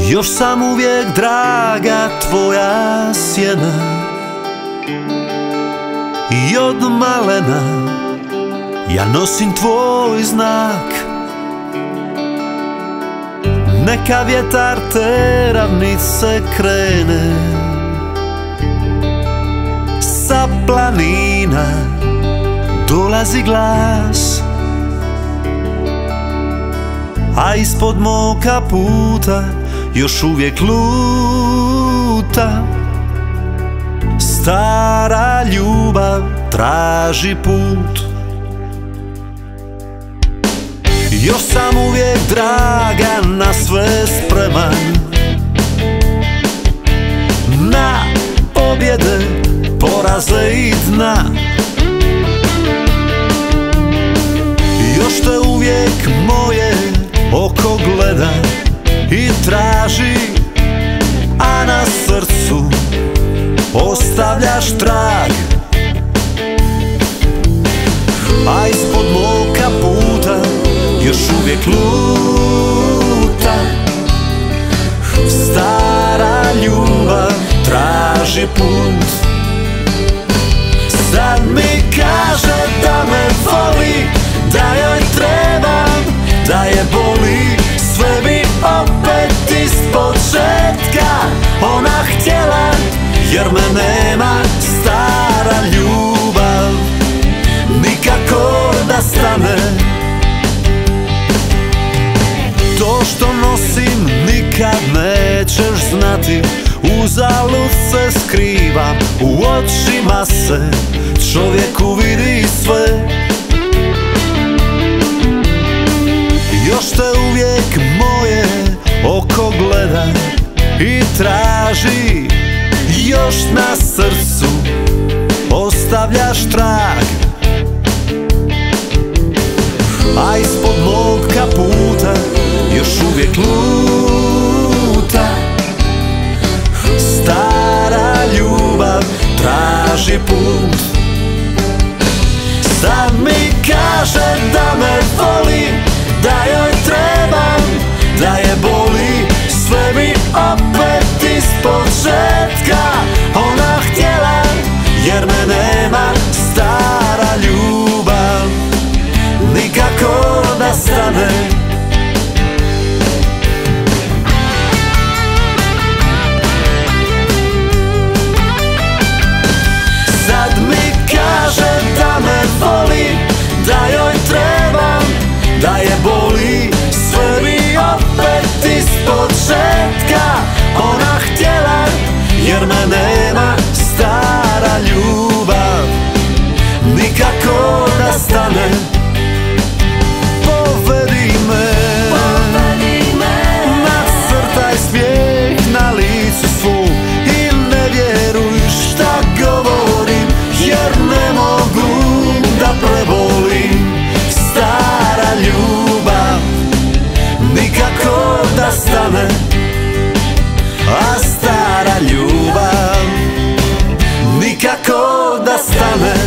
Još sam uvijek draga tvoja sjena i od malena ja nosim tvoj znak. Neka vjetar te ravnice krene, sa planina dolazi glas, a ispod mog kaputa još uvijek luta stara ljubav, traži put. Još sam uvijek draga, na sve spreman, na pobjede, poraze i dna. Još te uvijek moje oko gleda i traži, a na srcu ostavljaš trag. A ispod mog kaputa još uvijek luta stara ljubav, traži put. Sad mi kaže da me voli, da joj trebam, da je boli. Sve bi opet ispočetka ona htjela, jer me nema stara ljubav nikako da stane. To što nosim nikad nećeš znati, uzalud se skrivam, u očima se čovjeku vidi sve. Još te uvijek moje oko gleda i traži, još na srcu ostavljaš trag. A ispod mog kaputa još uvijek luta stara ljubav, traži put. Sad mi kaže da me voli, da joj trebam, da je boli. Sve mi opet ispočetka ona htjela, jer me nema stara ljubav nikako da stane. Sad mi kaže da me voli, da joj trebam, da je boli. Sve mi opet ispočetka ona htjela, jer me nema stara ljubav nikako da stane. Povedi me, nacrtaj smijeh na licu svom i ne vjeruj šta govorim, jer ne mogu da prebolim stara ljubav nikako da stane. A stara ljubav nikako da stane.